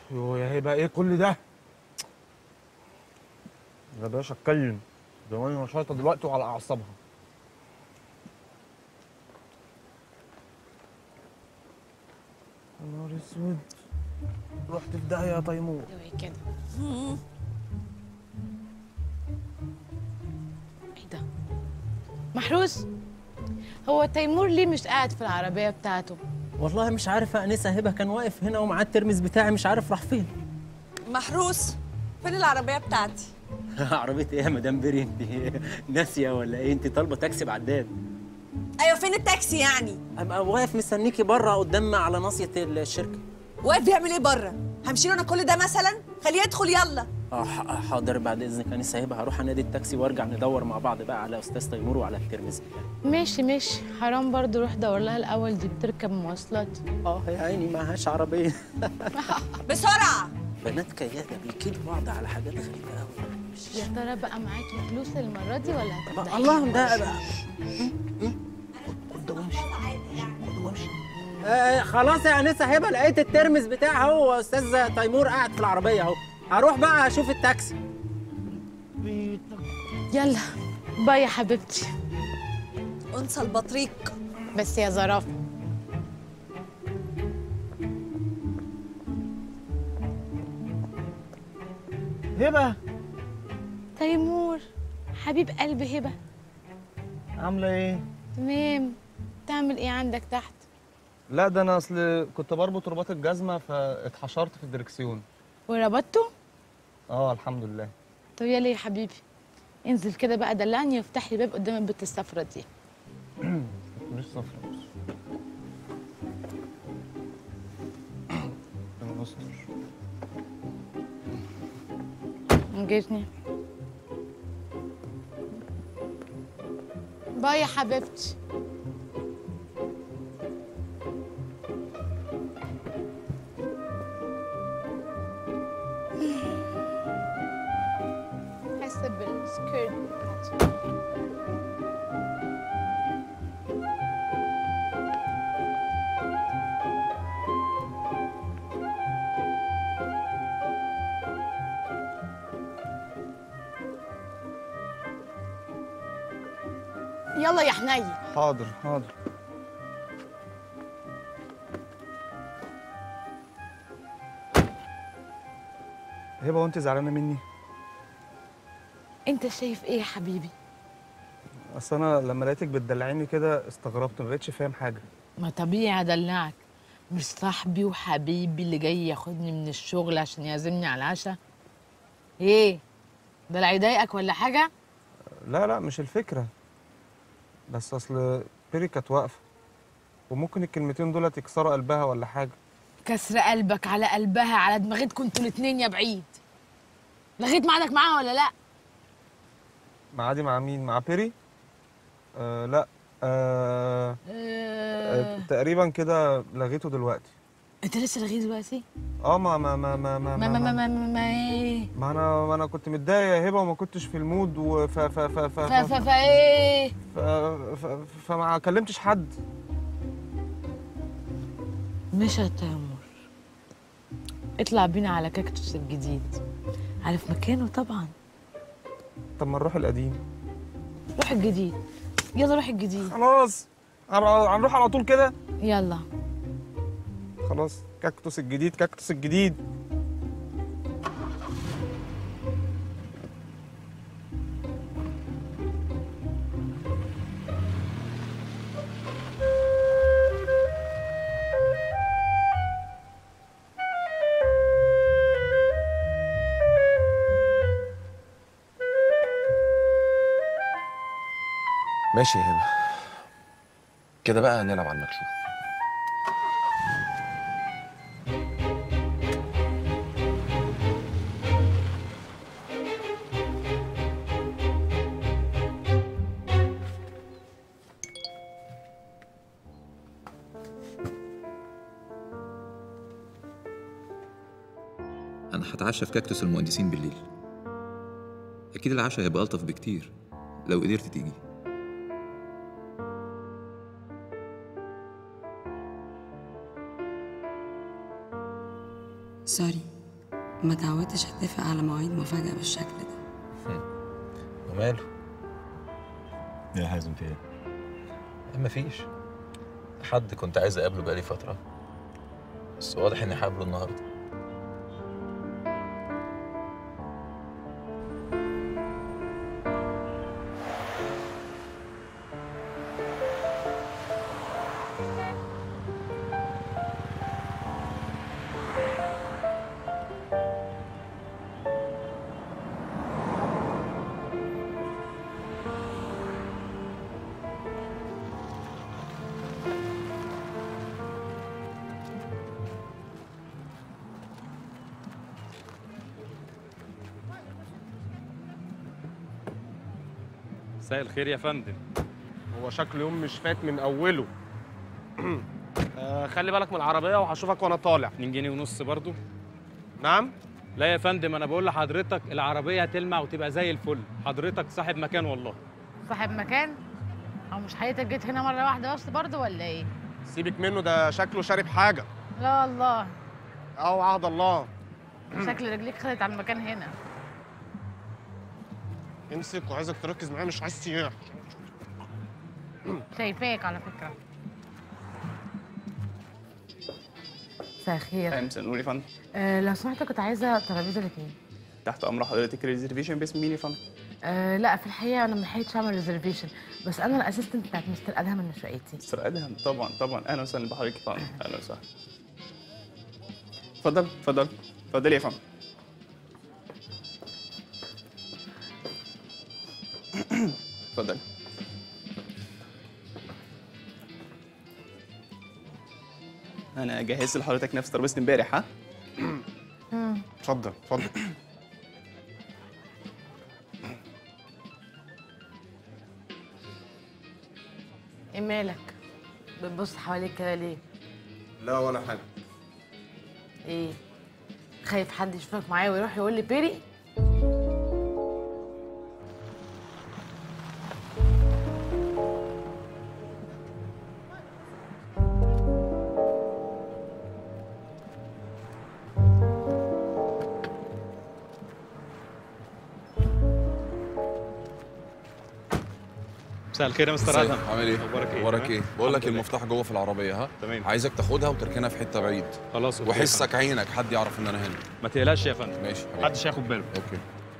يوه يا هبه، ايه كل ده؟ يا باشا اتكلم، زماني نشاطه دلوقتي وعلى اعصابها. يا نهار اسود، رحت في داهيه يا تيمور. اوعي كده. ايه ده؟ محروس، هو تيمور ليه مش قاعد في العربية بتاعته؟ والله مش عارف يا انسه هبه، كان واقف هنا ومعاه الترمس بتاعي، مش عارف راح فين. محروس، فين العربية بتاعتي؟ عربيه ايه يا مدام بيري؟ انت ناسيه ولا ايه؟ انت طالبه تاكسي بعداد. أيوة، فين التاكسي يعني؟ ابقى واقف مستنيكي بره قدام على ناصيه الشركه. واقف بيعمل إيه بره؟ همشي له أنا كل ده مثلا؟ خليه يدخل يلا. حاضر بعد اذنك يا انسه هبه، هروح انادي التاكسي وارجع ندور مع بعض بقى على استاذ تيمور وعلى الترمس بتاعي. ماشي، حرام برضو، روح دور لها الأول، دي بتركب مواصلات. يا عيني معهاش عربيه. بسرعة. بنات كيادة بيكيدوا بعض على حاجات غريبه قوي. يا ترى بقى معاكي فلوس المرة دي ولا هتفتحي؟ الله، ده بقى خد وامشي، خد وامشي. خلاص يا انسه هبه، لقيت الترمس بتاعي اهو، استاذ تيمور قاعد في العربيه اهو، هروح بقى اشوف التاكسي. يلا باي يا حبيبتي. أنثى البطريق. بس يا زرافة. هبه، تيمور حبيب قلب هبة، عامله ايه؟ تمام. تعمل ايه عندك تحت؟ لا ده انا اصل كنت بربط رباط الجزمه فاتحشرت في الدركسيون. وربطته؟ اه الحمد لله. طب يلا يا حبيبي، انزل كده بقى دلعني وافتح لي باب قدام البت الصفرا دي. مش صفرا بس. انا استر. انجزني. باي يا حبيبتي. حاسه بالسكيرت بتاعتي. يلا يا حنين. حاضر حاضر. هبه، وانت زعلانه مني؟ انت شايف ايه يا حبيبي؟ اصل انا لما لقيتك بتدلعيني كده استغربت، ما بقتش فاهم حاجه. ما طبيعي ادلعك، مش صاحبي وحبيبي اللي جاي ياخدني من الشغل عشان يعزمني على العشاء؟ ايه ده، لا يضايقك ولا حاجه؟ لا لا مش الفكره، بس اصل بيري كانت واقفه وممكن الكلمتين دول يكسروا قلبها ولا حاجه. كسر قلبك على قلبها على دماغتكم انتوا الاتنين يا بعيد. لغيت ميعادك معاها ولا لا؟ معادي مع مين؟ مع بيري؟ لا تقريبا كده لغيته دلوقتي. انت لسه لغيه دلوقتي؟ اه ما ايه؟ ما انا كنت متضايق يا هبه وما كنتش في المود ايه؟ فما كلمتش حد. مش يا تامر، اطلع بينا على كاكتوس الجديد، عارف مكانه طبعا. طب ما نروح القديم. روح الجديد، يلا روح الجديد. خلاص هنروح على طول كده. يلا خلاص، كاكتوس الجديد، كاكتوس الجديد. ماشي يا هبه، كده بقى هنلعب على المكشوف. أنا هتعشى في كاكتوس المهندسين بالليل. أكيد العشاء هيبقى ألطف بكتير لو قدرت تيجي. سوري. ما تعودتش اتفق على مواعيد مفاجأة بالشكل ده. وماله؟ يا حازم في ايه؟ مفيش. حد كنت عايز اقابله بقالي فترة، بس واضح اني هقابله النهارده. مساء الخير يا فندم. هو شكله يوم مش فات من اوله. خلي بالك من العربيه وهشوفك وانا طالع. 2 جنيه ونص برضو؟ نعم. لا يا فندم، انا بقول لحضرتك العربيه هتلمع وتبقى زي الفل. حضرتك صاحب مكان والله. صاحب مكان؟ او مش حقيقتك جيت هنا مره واحده بس برضه ولا ايه؟ سيبك منه، ده شكله شارب حاجه. لا والله. او عهد الله. شكل رجليك خدت على المكان هنا. امسك وعايزك تركز معايا، مش عايز سياح. شايفاك على فكره. مساء الخير. مساء النور يا فندم. لو سمحت كنت عايزه ترابيزه لاتنين. تحت امر حضرتك. ريزرفيشن باسم مين يا فندم؟ لا في الحقيقه انا ما لحقتش اعمل ريزرفيشن، بس انا الاسيستنت بتاعت مستر ادهم من شقتي. مستر ادهم؟ طبعا اهلا وسهلا بحضرتك يا فندم. اهلا وسهلا. اتفضل يا فندم. اتفضل. انا جهزت لحضرتك نفس ترابيزه امبارح. ها؟ اتفضل. ايه مالك؟ بتبص حواليك كده ليه؟ لا ولا حاجه. ايه؟ خايف حد يشوفك معايا ويروح يقول لي بيري؟ مساء الخير يا مستر ادهم. عامل ايه؟ اخبارك ايه؟ بقول لك المفتاح جوه في العربيه. ها؟ تمام. عايزك تاخدها وتركنها في حته بعيد. خلاص. وحسك عينك حد يعرف ان انا هنا. ما تقلقش يا فندم. ماشي. محدش هياخد باله. اوكي.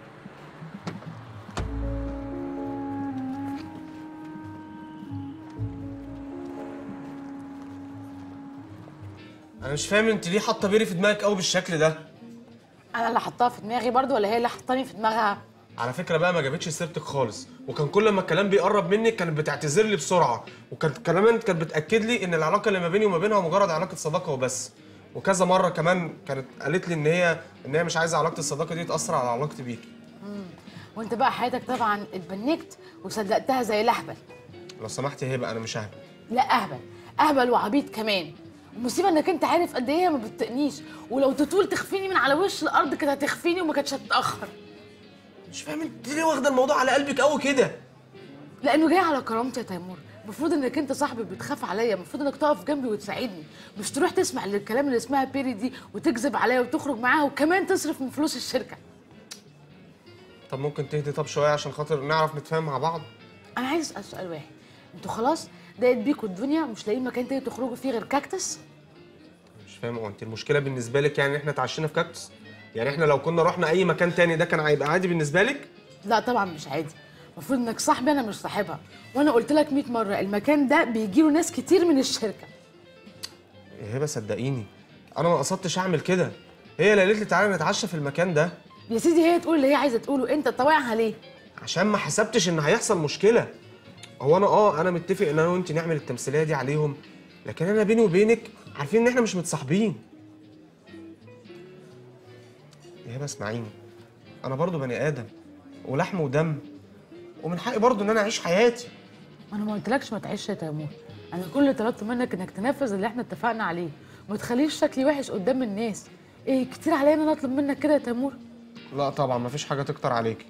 انا مش فاهم انت ليه حاطه بيري في دماغك قوي بالشكل ده؟ انا اللي حطاها في دماغي برضو ولا هي اللي حطاني في دماغها؟ على فكره بقى ما جابتش سيرتك خالص، وكان كل ما الكلام بيقرب منك كانت بتعتذر لي بسرعه، وكانت كمان كانت بتاكد لي ان العلاقه اللي ما بيني وما بينها مجرد علاقه صداقه وبس. وكذا مره كمان كانت قالت لي ان هي مش عايزه علاقه الصداقه دي تاثر على علاقتي بيكي. وانت بقى حياتك طبعا اتبنكت وصدقتها زي الاهبل. لو سمحتي يا هبه انا مش اهبل. لا اهبل وعبيط كمان. المصيبه انك انت عارف قد ايه ما بتطقنيش، ولو تطول تخفيني من على وش الارض كده هتخفيني وما كانتش هتتاخر. مش فاهم انت ليه واخده الموضوع على قلبك قوي كده؟ لانه جاي على كرامتي يا تيمور. المفروض انك انت صاحبي بتخاف عليا، المفروض انك تقف جنبي وتساعدني، مش تروح تسمع الكلام اللي اسمها بيري دي وتكذب عليا وتخرج معاها وكمان تصرف من فلوس الشركه. طب ممكن تهدي طب شويه عشان خاطر نعرف نتفاهم مع بعض؟ انا عايز اسال سؤال واحد، انتوا خلاص ضاقت بيكوا الدنيا مش لاقيين مكان تاني تخرجوا فيه غير كاكتس؟ مش فاهم، هو انت المشكله بالنسبه لك يعني احنا اتعشينا في كاكتس؟ يعني احنا لو كنا رحنا اي مكان تاني ده كان هيبقى عادي بالنسبه لك؟ لا طبعا مش عادي، المفروض انك صاحبي انا مش صاحبها، وانا قلت لك 100 مره المكان ده بيجي له ناس كتير من الشركه. يا هبه صدقيني انا ما قصدتش اعمل كده، هي اللي قالت لي تعالى نتعشى في المكان ده. يا سيدي هي تقول اللي هي عايزه تقوله، انت طوايعها ليه؟ عشان ما حسبتش ان هيحصل مشكله. هو انا متفق ان انا وانت نعمل التمثيليه دي عليهم، لكن انا بيني وبينك عارفين ان احنا مش متصاحبين. يا هبه اسمعيني، انا برضو بني ادم ولحم ودم، ومن حقي برضو ان انا اعيش حياتي. انا ما قلتلكش ما تعيش يا تيمور، انا كل اللي طلبت منك انك تنفذ اللي احنا اتفقنا عليه وما تخليش شكلي وحش قدام الناس. ايه كتير عليا ان انا اطلب منك كده يا تيمور؟ لا طبعا مفيش حاجه تكتر عليكي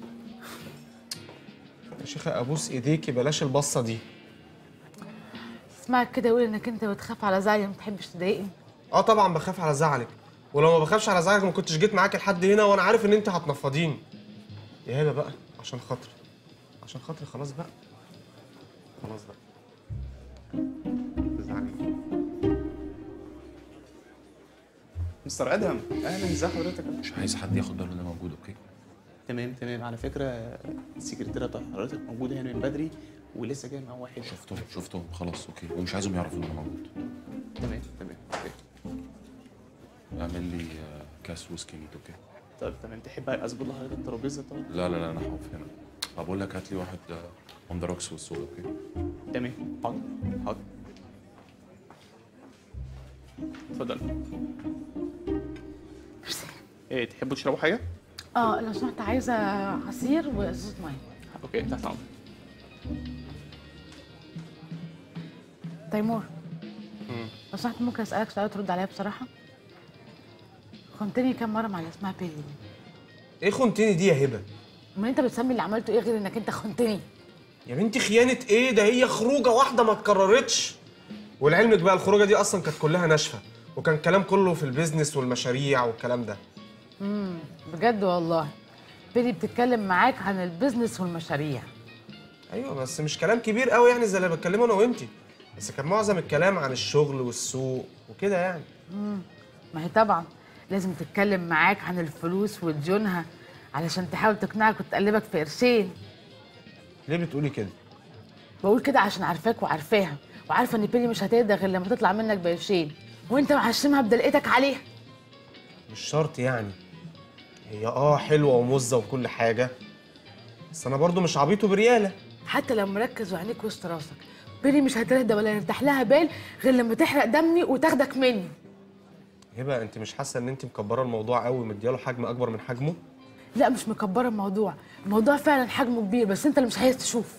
يا شيخه، ابوس ايديكي بلاش البصه دي. اسمعك كده يقول انك انت بتخاف على زعلي وما بتحبش تضايقني. طبعا بخاف على زعلك، ولو ما بخافش على زعلك ما كنتش جيت معاك لحد هنا، وانا عارف ان انت هتنفضيني. يا هبه بقى، عشان خاطري، عشان خاطري، خلاص بقى، خلاص بقى، تزعلي. مستر ادهم، اهلا، ازي حضرتك؟ مش عايز حد ياخد باله ان انا موجود، اوكي؟ تمام تمام. على فكره السكرتيره بتاعت حضرتك موجوده هنا من بدري، ولسه جاي معاه واحد. شفتهم خلاص، اوكي، ومش عايزهم يعرفوا ان انا موجود. تمام تمام، اوكي. اعمل لي كاس ويسكي ميت، اوكي؟ طيب تمام. تحب اظبط لحضرتك الترابيزه؟ طيب لا لا لا، انا هقف هنا. طب اقول لك هات لي واحد اون ذا روكس والسودا، اوكي؟ تمام، حاضر حاضر. اتفضل. ايه، تحبوا تشربوا حاجه؟ لو سمحت عايزه عصير وازازه ميه. اوكي، تحت امرك. تيمور، لو سمحت ممكن اسالك سؤال ترد عليا بصراحه؟ خنتني كام مره مع اللي اسمها بيري دي؟ ايه خنتني دي يا هبه؟ امال انت بتسمي اللي عملته ايه غير انك انت خنتني؟ يا بنتي خيانه ايه؟ ده هي خروجه واحده ما اتكررتش. ولعلمك بقى الخروجه دي اصلا كانت كلها ناشفه، وكان كلام كله في البيزنس والمشاريع والكلام ده. بجد والله بيري بتتكلم معاك عن البيزنس والمشاريع؟ ايوه بس مش كلام كبير قوي يعني زي اللي بتكلمه انا وانتي، بس كان معظم الكلام عن الشغل والسوق وكده يعني. ما هي طبعا لازم تتكلم معاك عن الفلوس وديونها علشان تحاول تقنعك وتقلبك في قرشين. ليه بتقولي كده؟ بقول كده عشان عارفاك وعارفاها، وعارفه ان بيري مش هتقدر غير لما تطلع منك بقرشين، وانت معشمها بدلقتك عليها. مش شرط يعني، هي حلوه ومزه وكل حاجه، بس انا برضو مش عبيط وبرياله. حتى لو مركز وعينيك وسط راسك، بيري مش هتهدى ولا يرتاح لها بال غير لما تحرق دمي وتاخدك مني. هبه انت مش حاسه ان انت مكبره الموضوع قوي ومدياله حجم اكبر من حجمه؟ لا مش مكبره الموضوع، الموضوع فعلا حجمه كبير بس انت اللي مش عايز تشوف.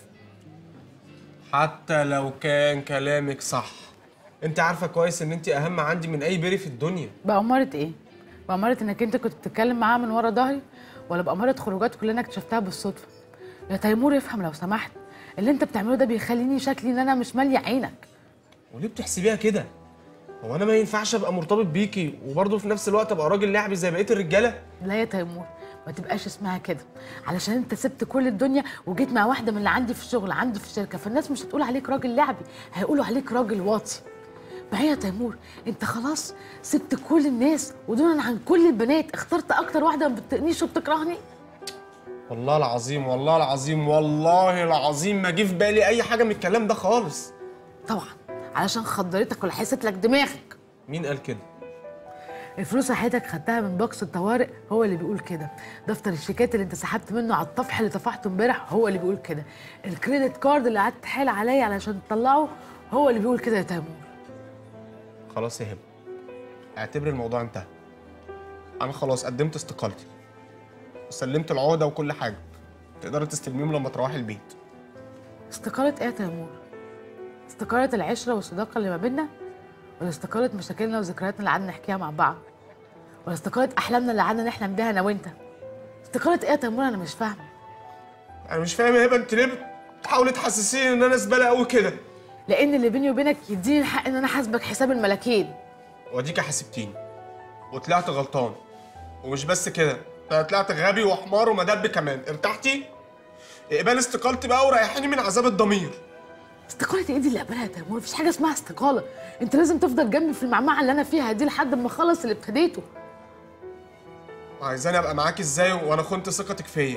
حتى لو كان كلامك صح، انت عارفه كويس ان انت اهم عندي من اي بيري في الدنيا. بأمارة ايه؟ بأمارة انك انت كنت بتتكلم معاها من ورا ظهري، ولا بأمارة خروجات كلنا اكتشفتها بالصدفه؟ يا تيمور افهم لو سمحت، اللي انت بتعمله ده بيخليني شكلي ان انا مش ماليه عينك. وليه بتحسبيها كده؟ هو انا ما ينفعش ابقى مرتبط بيكي وبرضه في نفس الوقت ابقى راجل لعبي زي بقيه الرجاله؟ لا يا تيمور، ما تبقاش اسمها كده، علشان انت سبت كل الدنيا وجيت مع واحده من اللي عندي في الشغل عندي في الشركه، فالناس مش هتقول عليك راجل لعبي، هيقولوا عليك راجل واطي. بعدين يا تيمور انت خلاص سبت كل الناس ودونا عن كل البنات، اخترت اكتر واحده ما بتطقنيش وبتكرهني. والله العظيم والله العظيم والله العظيم ما جه في بالي اي حاجه من الكلام ده خالص. طبعا علشان خضرتك ولا حست لك دماغك. مين قال كده؟ الفلوس اللي حضرتك خدتها من بوكس الطوارئ هو اللي بيقول كده، دفتر الشيكات اللي انت سحبت منه على الطفح اللي طفحته امبارح هو اللي بيقول كده، الكريدت كارد اللي قعدت تحايل عليا علشان تطلعه هو اللي بيقول كده يا تيمور. خلاص يا هبه، اعتبر الموضوع انتهى. انا خلاص قدمت استقالتي وسلمت العقده وكل حاجه، تقدري تستلميهم لما تروحي البيت. استقالة ايه يا تيمور؟ استقالة العشرة والصداقة اللي ما بيننا؟ ولا استقالة مشاكلنا وذكرياتنا اللي قعدنا نحكيها مع بعض؟ ولا استقالة أحلامنا اللي قعدنا نحلم بيها أنا وأنت؟ استقالة ايه يا تيمور؟ أنا مش فاهمة. انا مش فاهم يا هبه، انت ليه بتحاولي تحسسيني ان انا زباله قوي كده؟ لأن اللي بيني وبينك يديني الحق إن أنا حاسبك حساب الملاكين. واديكي حاسبتيني وطلعت غلطان، ومش بس كده، ده طلعت غبي وحمار ومدب كمان. ارتحتي؟ اقبال استقالتي بقى وريحيني من عذاب الضمير. استقالة ايه دي اللي قبلها يا تيمور؟ مفيش حاجة اسمها استقالة، أنت لازم تفضل جنبي في المعمعة اللي أنا فيها دي لحد ما أخلص اللي ابتديته. عايزاني ابقى معاكي ازاي وانا خنت ثقتك فيا؟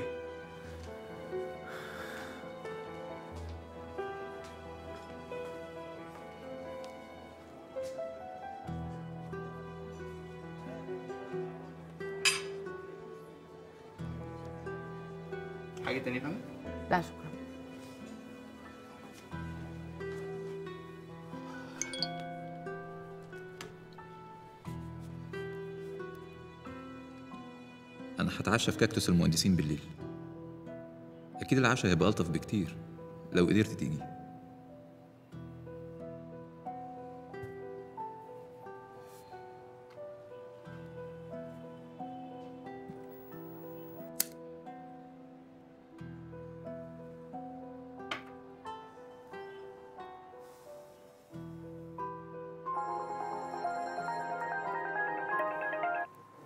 حاجه تانية يا فندم؟ لا شكرا. أنا هتعشى في كاكتوس المهندسين بالليل. أكيد العشاء هيبقى ألطف بكتير لو قدرت تيجي.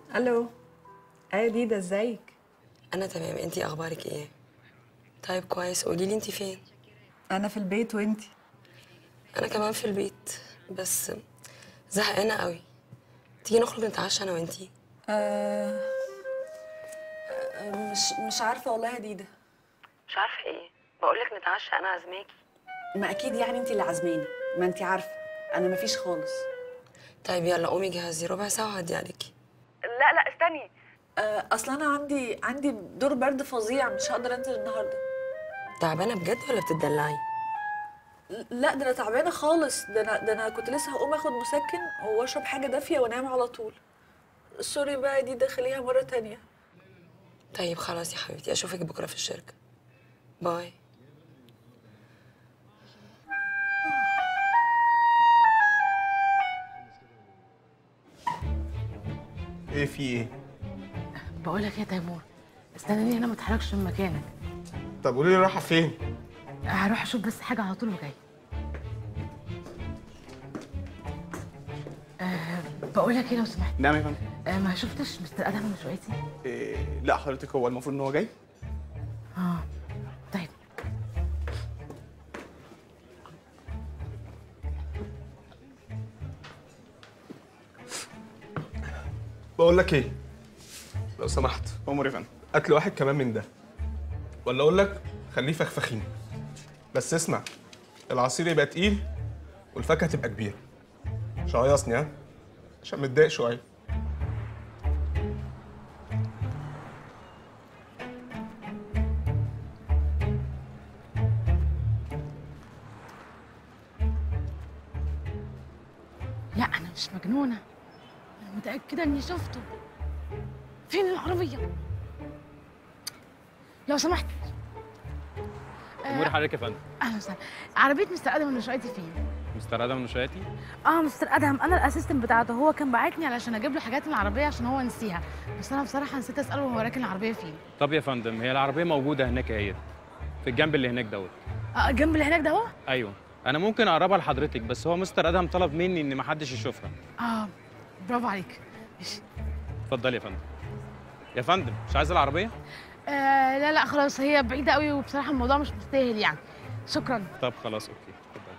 الو. ايه ديدا، ازيك؟ انا تمام، انتي اخبارك ايه؟ طيب كويس، قولي لي انتي فين؟ انا في البيت، وانتي؟ انا كمان في البيت، بس زهقانه قوي. تيجي نخرج نتعشى انا وانتي؟ مش عارفه والله يا ديدا. مش عارفه ايه؟ بقولك نتعشى، انا عازماكي. ما اكيد يعني انتي اللي عازماني، ما انتي عارفه انا مفيش خالص. طيب يلا قومي جهزي، ربع ساعه وهعدي عليكي. لا استني. اصل انا عندي دور برد فظيع، مش هقدر انزل النهارده. تعبانه بجد ولا بتدلعي؟ لا ده انا تعبانه خالص، ده انا كنت لسه هقوم اخد مسكن واشرب حاجه دافيه وانام على طول. سوري بقى دي، دخليها مره تانية. طيب خلاص يا حبيبتي، اشوفك بكره في الشركه. باي. ايه في ايه؟ بقول لك يا تيمور، استناني هنا ما تتحركش من مكانك. طب قولي لي رايحه فين؟ هروح اشوف بس حاجه على طول وجاي. بقول لك ايه لو سمحت. نعم يا فندم. ما شفتش مستر ادهم من شويتي؟ لا حضرتك، هو المفروض ان هو جاي. طيب. بقول لك ايه لو سمحت، امور يا فندم. اكل واحد كمان من ده، ولا اقول لك خليه فخفخين. بس اسمع، العصير يبقى تقيل والفاكهه تبقى كبيره. شهيصني ها، عشان متضايق شويه. لا انا مش مجنونه، انا متاكده اني شفته. فين العربيه؟ لو سمحت. امور حضرتك يا فندم. اهلا وسهلا. عربيه مستر ادهم النشايتي فين؟ مستر ادم نشاتي؟ مستر ادهم انا الاسيستنت بتاعته، هو كان باعتني علشان اجيب له حاجات من العربيه عشان هو نسيها، بس انا بصراحه نسيت اساله هو راكن العربيه فين. طب يا فندم، هي العربيه موجوده هناك اهي، في الجنب اللي هناك دوت. جنب اللي هناك ده هو؟ ايوه، انا ممكن اقربها لحضرتك، بس هو مستر ادهم طلب مني ان محدش يشوفها. برافو عليك. ماشي. اتفضلي يا فندم. يا فندم مش عايز العربيه؟ لا خلاص، هي بعيده قوي وبصراحه الموضوع مش مستاهل يعني. شكرا. طب خلاص اوكي، اتفضلي.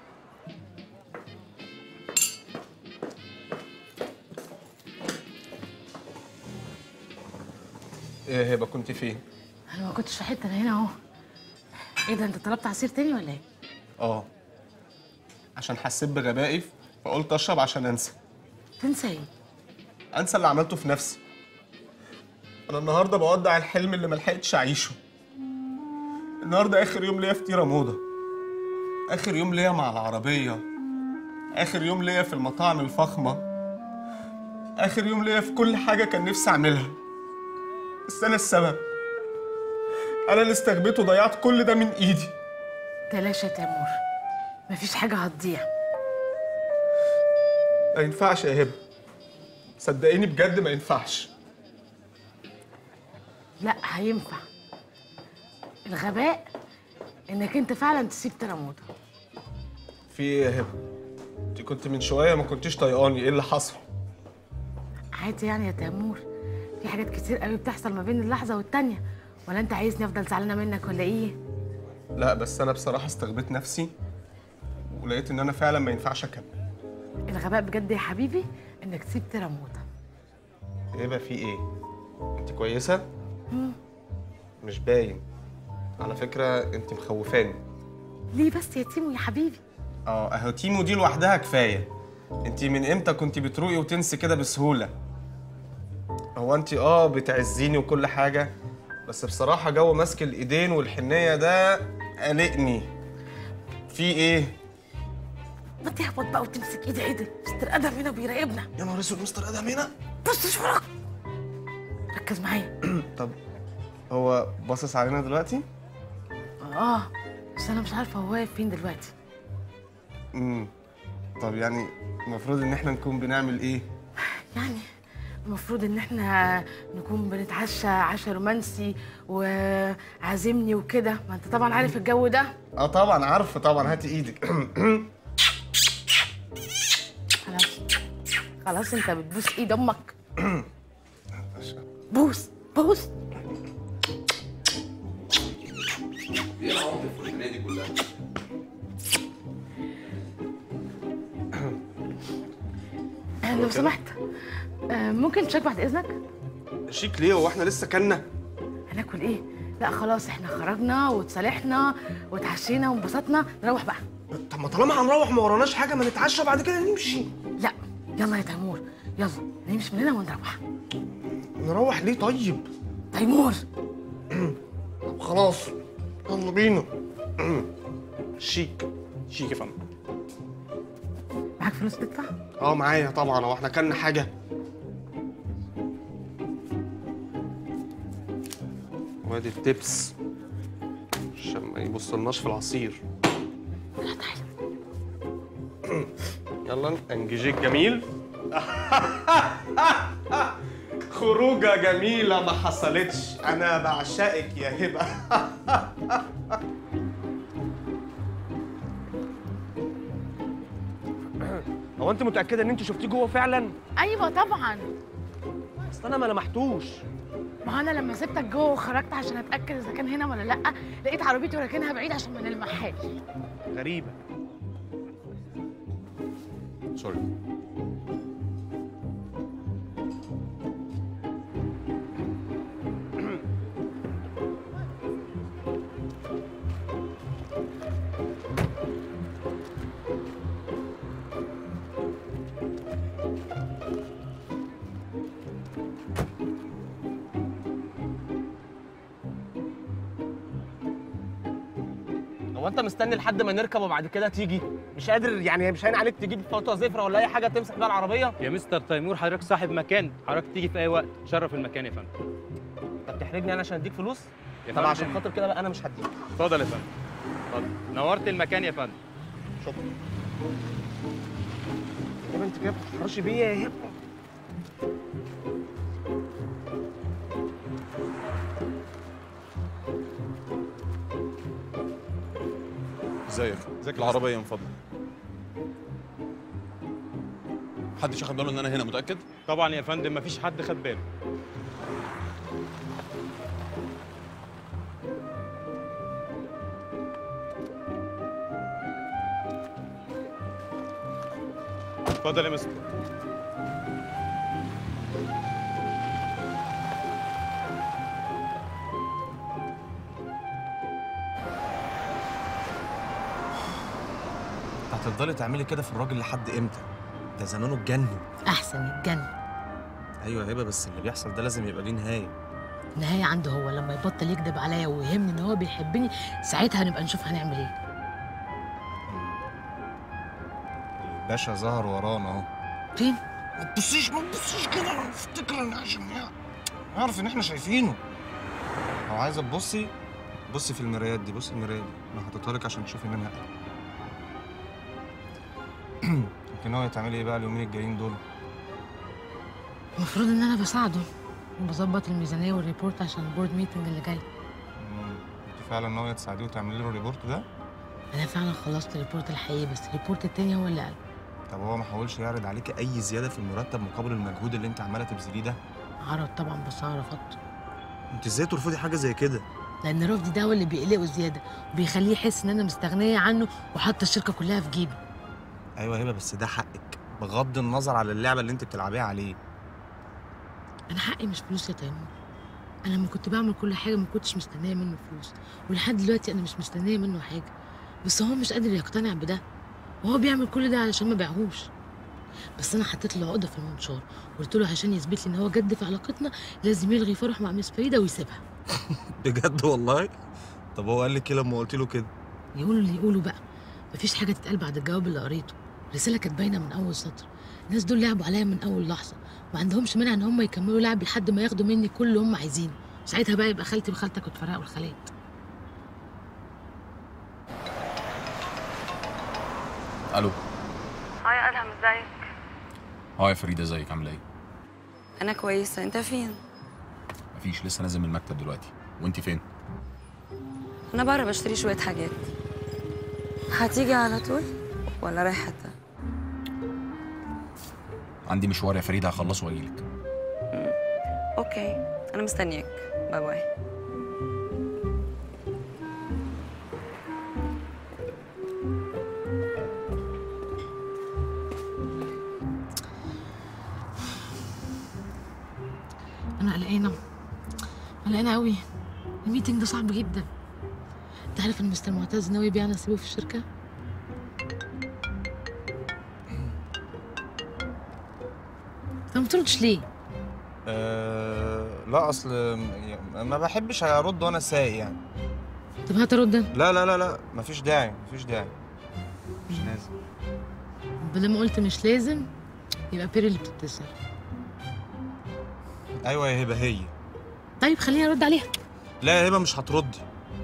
ايه يا هبه، كنت فين؟ انا ما كنتش في حته، انا هنا اهو. ايه ده، انت طلبت عصير تاني ولا ايه؟ عشان حسيت بغبائي فقلت اشرب عشان انسى. تنسى ايه؟ انسى اللي عملته في نفسي. انا النهارده بودع الحلم اللي ملحقتش اعيشه. النهارده اخر يوم ليا في تيرا موضه، اخر يوم ليا مع العربيه، اخر يوم ليا في المطاعم الفخمه، اخر يوم ليا في كل حاجه كان نفسي اعملها. بس انا السبب، انا اللي استغبيت وضيعت كل ده من ايدي. تلاش يا تيمور، مفيش حاجه هتضيع. ما ينفعش يا هبه، صدقيني بجد ما ينفعش. لا هينفع. الغباء انك انت فعلا تسيب ترامودا. في ايه يا هبه؟ انت كنت من شويه ما كنتيش طايقاني، ايه اللي حصل؟ عادي يعني يا تيمور، في حاجات كتير قوي بتحصل ما بين اللحظه والتانيه، ولا انت عايزني افضل زعلانه منك ولا ايه؟ لا بس انا بصراحه استغبيت نفسي ولقيت ان انا فعلا ما ينفعش اكمل. الغباء بجد يا حبيبي انك تسيب ترامودا. هبه في ايه؟ انت كويسه؟ مش باين. على فكره انت مخوفاني. ليه بس يا تيمو يا حبيبي؟ اهو تيمو دي لوحدها كفايه. انت من امتى كنت بتروقي وتنسي كده بسهوله؟ هو انت بتعزيني وكل حاجه، بس بصراحه جو ماسك الايدين والحنيه ده قلقني. في ايه؟ ما تهبط بقى وتمسك ايدي عدل، مستر ادهم هنا بيراقبنا. يا نهار اسود، مستر ادهم هنا؟ بص شوف وراك، ركز معايا. طب هو باصص علينا دلوقتي؟ بس انا مش عارفه هو واقف فين دلوقتي. طب يعني المفروض ان احنا نكون بنعمل ايه؟ يعني المفروض ان احنا نكون بنتعشى عشاء رومانسي وعازمني وكده، ما انت طبعا عارف الجو ده. طبعا عارفه طبعا، هاتي ايدك. خلاص انت بتبوس ايد امك. بوس بوس. ايه العواطف والخناقه دي كلها؟ لو سمحت ممكن تشيك بعد اذنك؟ شيك ليه؟ هو احنا لسه كلنا؟ هناكل ايه؟ لا خلاص احنا خرجنا وتصالحنا واتعشينا وانبسطنا، نروح بقى. طب ما طالما هنروح ما وراناش حاجه ما نتعشى بعد كده نمشي. لا يلا يا تيمور يلا نمشي من هنا ونروح. نروح ليه طيب؟ تيمور طب خلاص يلا بينا. شيك شيك يا فندم. معاك فلوس تدفع؟ معايا طبعا. هو احنا كلنا حاجه؟ وادي التبس عشان ما يبصلناش في العصير. يلا انجيجيك جميل. خروجه جميله ما حصلتش. انا بعشقك يا هبه. هو انت متاكده ان انت شفتيه جوه فعلا؟ ايوه طبعا. اصل انا ما لمحتوش. ما انا لما سبتك جوه وخرجت عشان اتاكد اذا كان هنا ولا لا، لقيت عربيتي راكنها بعيد عشان ما نلمحهاش. غريبه. سوري. هو انت مستني لحد ما نركب وبعد كده تيجي؟ مش قادر يعني؟ مش هين عليك تجيب فوطه زفره ولا اي حاجه تمسح بيها العربيه؟ يا مستر تيمور حضرتك صاحب مكان، حضرتك تيجي في اي وقت، تشرف المكان يا فندم. انت بتحرجني انا عشان اديك فلوس؟ يا طب فندم. عشان خاطر كده بقى انا مش هديك. اتفضل يا فندم. اتفضل. نورت المكان يا فندم. شكرا. يا بنت كده بتتحرشي بيا يا هبه. ازيك العربيه من فضلك؟ محدش اخد باله ان انا هنا؟ متاكد؟ طبعا يا فندم مفيش حد خد باله. اتفضل يا مستر. هتفضلي تعملي كده في الراجل لحد امتى؟ ده زمانه اتجنن. احسن يتجنن. ايوه يا هبه بس اللي بيحصل ده لازم يبقى ليه نهايه. النهايه عنده هو، لما يبطل يكذب عليا ويهمني ان هو بيحبني ساعتها نبقى نشوف هنعمل ايه. الباشا ظهر ورانا اهو. فين؟ ما تبصيش كده، افتكر ان عشان عارف ان احنا شايفينه. لو عايزه تبصي بصي في المرايات دي، بصي المرايه دي انا حاططها لك عشان تشوفي منها. لكن ناويه تعملي ايه بقى اليومين الجايين دول؟ المفروض ان انا بساعده وبظبط الميزانيه والريبورت عشان البورد ميتنج اللي جاي. انت فعلا ناويه تساعديه وتعملي له الريبورت ده؟ انا فعلا خلصت الريبورت الحقيقي، بس الريبورت التاني هو اللي قال. طب هو ما حاولش يعرض عليكي اي زياده في المرتب مقابل المجهود اللي انت عماله تبذليه ده؟ عرض طبعا بس انا رفضت. انت ازاي ترفضي حاجه زي كده؟ لان رفضي ده هو اللي بيقلقه زياده وبيخليه يحس ان انا مستغنيه عنه وحاطه الشركه كلها في جيبي. ايوه هبه بس ده حقك بغض النظر على اللعبه اللي انت بتلعبيها عليه. انا حقي مش فلوس يا تيمور. انا لما كنت بعمل كل حاجه ما كنتش مستنيه منه فلوس، ولحد دلوقتي انا مش مستنيه منه حاجه، بس هو مش قادر يقتنع بده وهو بيعمل كل ده علشان ما بيعهوش. بس انا حطيت له عقده في المنشار وقلت له عشان يثبت لي ان هو جد في علاقتنا لازم يلغي فرح مع مس فريده ويسيبها. بجد والله؟ طب هو قال لك ايه لما قلت له كده؟ يقولوا اللي يقولوا بقى، مفيش حاجه تتقال بعد الجواب اللي قريته. الرساله كانت باينه من اول سطر. الناس دول لعبوا عليا من اول لحظه، ما عندهمش مانع ان هم يكملوا لعب لحد ما ياخدوا مني كل اللي هم عايزينه. ساعتها بقى يبقى خالتي بخالتك وتفرقوا الخالات. الو. هاي ادهم، ازيك؟ هاي فريده، ازيك؟ عامله ايه؟ انا كويسه، انت فين؟ مفيش، لسه نازل من المكتب دلوقتي. وانت فين؟ انا بره بشتري شويه حاجات. هتيجي على طول ولا رايح حته؟ عندي مشوار يا فريده، هخلصه واجيلك. اوكي. اوكي انا مستنياك. باي باي. انا قلقانه قلقانه قوي. الميتنج ده صعب جدا. انت عارف ان مستر معتز ناوي يبيع نصيبه في الشركه؟ انت ما بتردش ليه؟ لا اصل ما بحبش ارد وانا سايق يعني. طب هترد انت؟ لا لا لا لا مفيش داعي مفيش داعي. مش لازم. بدل ما قلت مش لازم يبقى بيري اللي بتتصل. ايوه يا هبه هي. طيب خليني ارد عليها. لا يا هبه مش هتردي.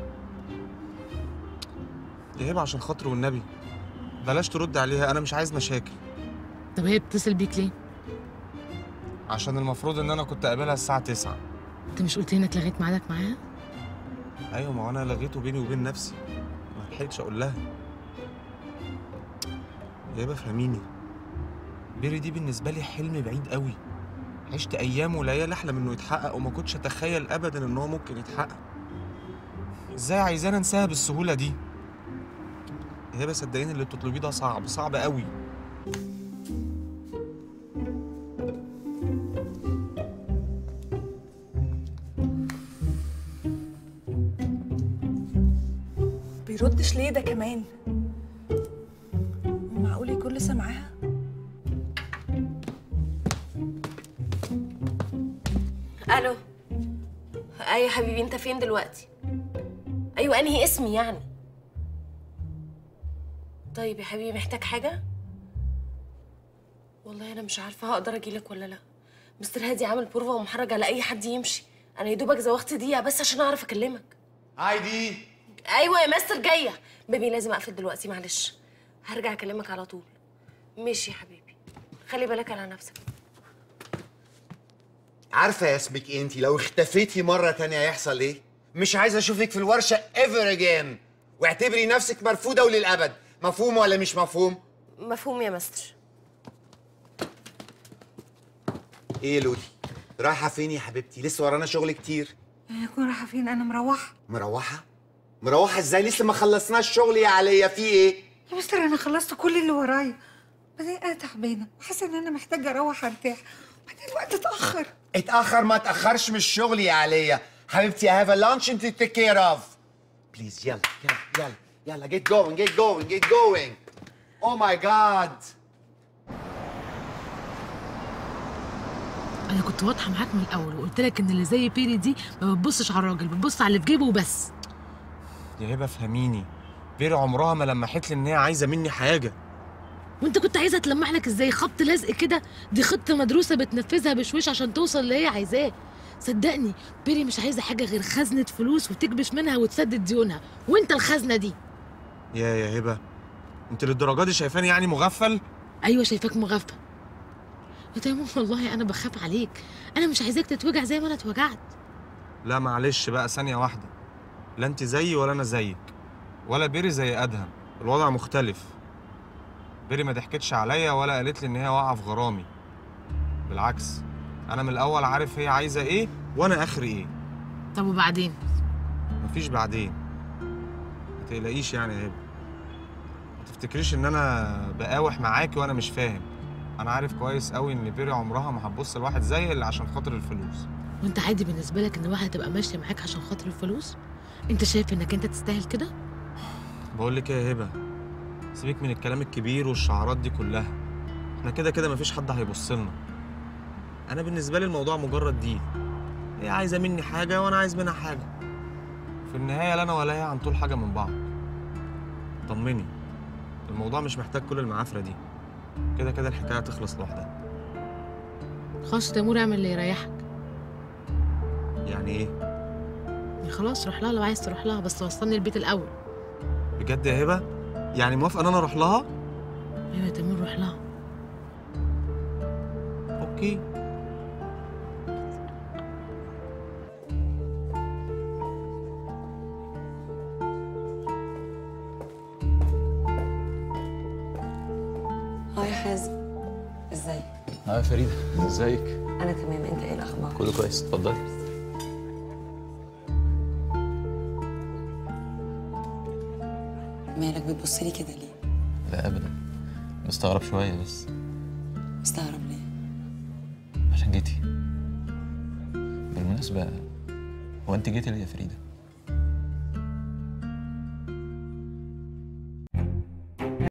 يا هبه عشان خاطر والنبي بلاش ترد عليها، انا مش عايز مشاكل. طب هي بتتصل بيك ليه؟ عشان المفروض ان انا كنت اقابلها الساعه 9. انت مش قلت لي انك لغيت ميعادك معاها؟ ايوه ما انا لغيته بيني وبين نفسي، ما لحقتش اقول لها. يا هبه فهميني، بيري دي بالنسبه لي حلم بعيد قوي. عشت ايام وليالي احلم انه يتحقق وما كنتش اتخيل ابدا ان هو ممكن يتحقق. ازاي عايزانا انساها بالسهوله دي؟ يا هبه صدقيني اللي بتطلبيه ده صعب صعب قوي. بيردش ليه ده كمان؟ معقول يكون لسه معاها؟ الو. ايوه حبيبي انت فين دلوقتي؟ ايوه انهي اسمي يعني؟ طيب يا حبيبي محتاج حاجه؟ والله انا مش عارفه هقدر اجيلك ولا لا. مستر هادي عامل بروفا ومحرج على اي حد يمشي. انا يا دوبك زوغت دقيقه بس عشان اعرف اكلمك. هايدي. ايوه يا مستر جايه. بيبي لازم اقفل دلوقتي معلش. هرجع اكلمك على طول. ماشي يا حبيبي. خلي بالك على نفسك. عارفه يا اسمك انتي لو اختفيتي مره تانية هيحصل ايه؟ مش عايز اشوفك في الورشه ever again، واعتبري نفسك مرفوضه وللابد. مفهوم ولا مش مفهوم؟ مفهوم يا مستر. ايه لولي؟ رايحه فين يا حبيبتي؟ لسه ورانا شغل كتير. اكون رايحه فين؟ انا مروحه. مروحه؟ مروحه ازاي؟ لسه ما خلصناش شغل يا عليا. في ايه؟ يا مستر انا خلصت كل اللي ورايا، بعدين انا تعبانه وحاسه ان انا محتاجه اروح ارتاح، بعدين الوقت اتاخر. اتاخر ما اتاخرش من الشغل يا عليا. حبيبتي I have a lunch to take care of. بليز يلا يلا يلا يلا get going get going get going. Oh my God. انا كنت واضحه معاك من الاول وقلت لك ان اللي زي بيري دي ما بتبصش على الراجل، بتبص على اللي في جيبه وبس. يا هبه فهميني، بيري عمرها ما لمحت لي ان هي عايزه مني حاجه. وانت كنت عايزها تلمح لك ازاي؟ خبط لزق كده؟ دي خطه مدروسه بتنفذها بشويش عشان توصل اللي هي عايزاه. صدقني بيري مش عايزه حاجه غير خزنه فلوس وتكبش منها وتسدد ديونها، وانت الخزنه دي. يا هبه انت للدرجه دي شايفاني يعني مغفل؟ ايوه شايفاك مغفل يا تيمور. والله انا بخاف عليك، انا مش عايزاك تتوجع زي ما انا اتوجعت. لا معلش بقى ثانيه واحده، لا انت زيي ولا انا زيك ولا بيري زي ادهم، الوضع مختلف. بيري ما ضحكتش عليا ولا قالت لي ان هي واقعه في غرامي، بالعكس انا من الاول عارف هي عايزه ايه وانا اخري ايه. طب وبعدين؟ مفيش بعدين، ما تقلقيش يعني يا هبه. ما تفتكريش ان انا بقاوح معاكي وانا مش فاهم. انا عارف كويس قوي ان بيري عمرها ما هتبص لواحد زي اللي عشان خاطر الفلوس. وانت عادي بالنسبه لك ان واحده تبقى ماشيه معاك عشان خاطر الفلوس؟ انت شايف انك انت تستاهل كده؟ بقول لك ايه يا هبه، سيبك من الكلام الكبير والشعارات دي كلها. احنا كده كده مفيش حد هيبص لنا. انا بالنسبه لي الموضوع مجرد ديل، هي عايزه مني حاجه وانا عايز منها حاجه. في النهايه لا انا ولا هي هنطول حاجه من بعض. طمني، الموضوع مش محتاج كل المعافره دي، كده كده الحكايه هتخلص لوحدها. خلاص يا تيمور اعمل اللي يريحك. يعني ايه؟ خلاص روح لها لو عايز تروح لها، بس وصلني البيت الاول. بجد يا هبه؟ يعني موافقه ان انا اروح لها؟ ايوه يا تيمور روح لها. اوكي. هاي حازم، ازيك؟ اه يا فريده ازيك؟ انا تمام، انت ايه الاخبار؟ كله كويس، اتفضلي. مالك بتبصلي كده ليه؟ لا ابدا، مستغرب شويه بس. مستغرب ليه؟ عشان جيتي. بالمناسبه، هو انت جيتي ليه يا فريده؟